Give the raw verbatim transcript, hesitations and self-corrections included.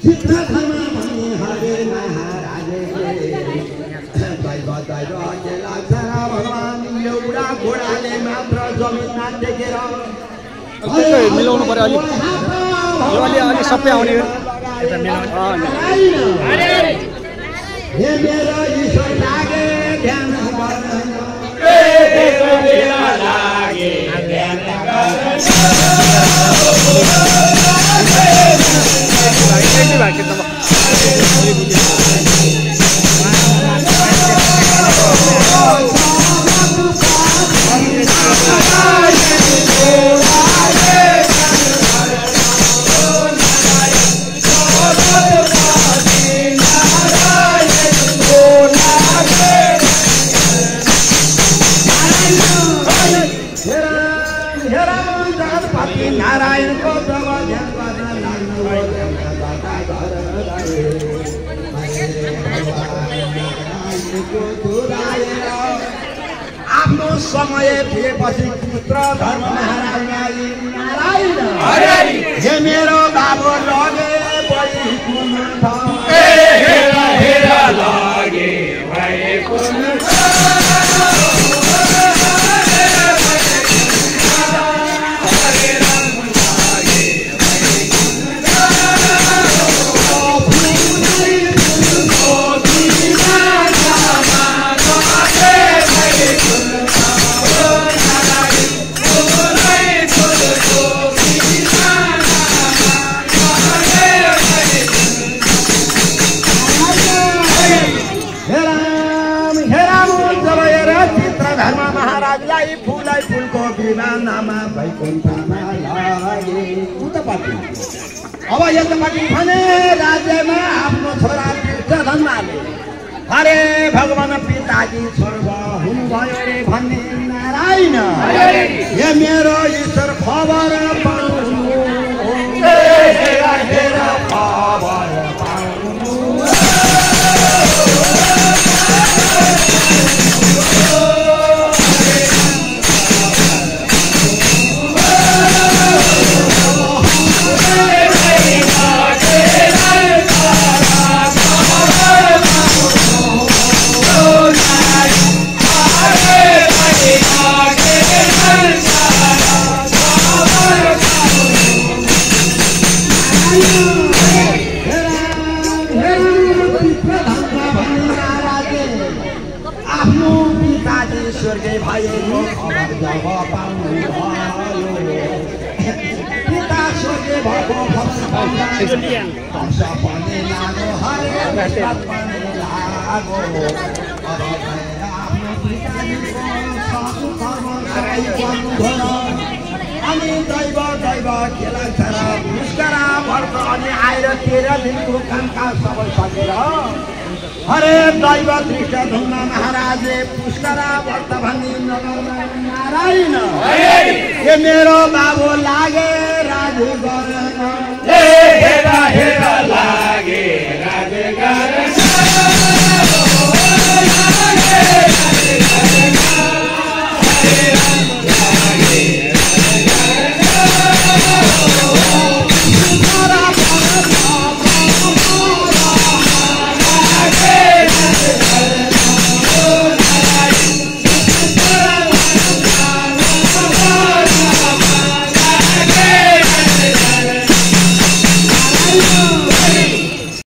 चित्र धर्म भनी हरे महाराजले दैव दैव के लाग्छ भगवान एउटा घोडाले मात्र जमिन नाटेकेर त्यसै मिलाउनु पर्यो अलि यो अलि अलि सबै आउने यता मिलाउनु अरे हे मेरो ईश्वर लागे ध्यान गर्न ए मेरो लागे ध्यान गर्न नारायण को प्रभा ध्यान आफ्नो समय दिएपछि पुत्र धर्म महाराजलाई नारायण हे मेरो बाबु लगे बलि कुन हे हेरा हेरा लगे भए कुन फूलै फूलको विमानमा वैकुण्ठमा लागे उतापट्टि अब यतापट्टि भने राज्यमा आफ्नो छोरा कृष्णधन्नाले अरे भगवान पिताजी स्वर्ग हुनुभयो रे भन्ने नारायण हे मेरो ईश्वर खबर पाउनु हेरा हेरा खबर पाउनु आफ्नो पिताजी स्वर्गीय भएको खबर जब पाउनुभयो पिता स्वर्गीय भएको खबर पाउँदा हर्ष पनि लाग्यो हरेक पनि लाग्यो अब आफ्नो पिताजीको सासु कर्म सबै गर्नुभयो अनि दैव दैव के लाग्छ र पुष्करा व्रत अनि आएर तेह्र दिनको कामकाज सबै सकेर हरे दैव दृष्ट धुम्न महाराजले पुष्करा व्रत भन्ने नगरमा नारायण हे मेरो बाबु लागे राज गर्न हे हेरा हेरा लागे राज गर्न Oh